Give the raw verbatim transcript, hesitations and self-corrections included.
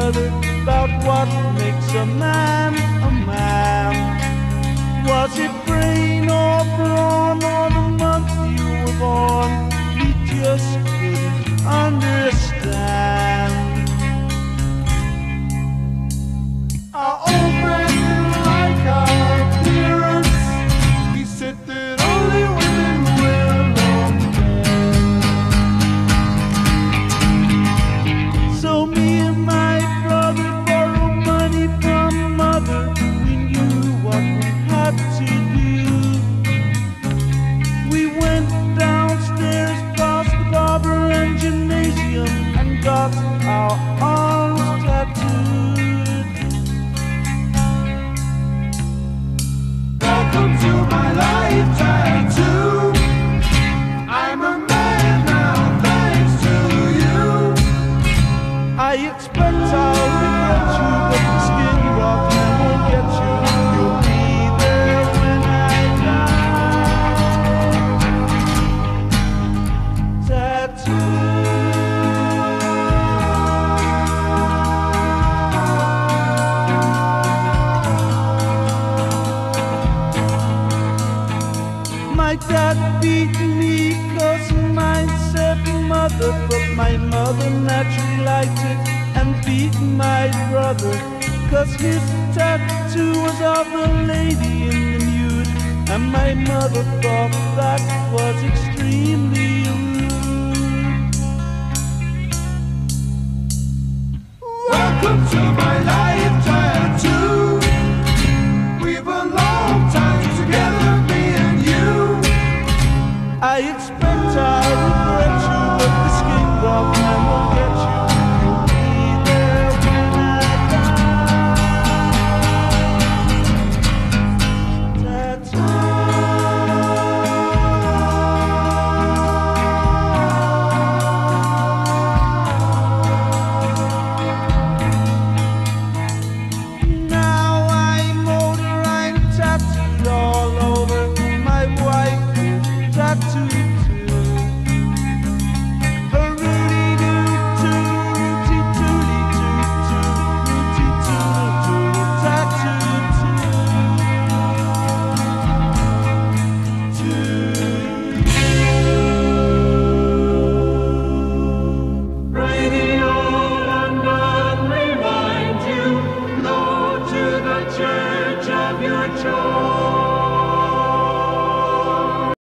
mother about what makes a man a man. Was it brain or brawn or the month you were born? We just couldn't understand. Our old man didn't like our appearance. He said that only women wear long hair. So me and my brother borrowed money from mother. We knew what we had to do. We went downstairs past the barber and gymnasium and got our arms tattooed. Welcome to my life tattoo. I'm a man now thanks to you. I expect I'll regret you, but the skin rot never get you. You'll be there when I die. Tattoo. My dad beat me cause mine said mother, but my mother naturally liked it and beat my brother cause his tattoo was of a lady in the nude, and my mother thought that was extremely rude. Welcome to my life tattoo. We've a long time together, me and you. I expect I'll regret you, but the skin rot never get you. You'll be there when I die. Tattoo. Now I'm older, I'm tattooed all over. My wife is tattooed too. A rooty-doo-doo, rooty-tooty-doo-doo, rooty-tooty-doo, tattooed too. Radio London reminds you, go to the church of your choice.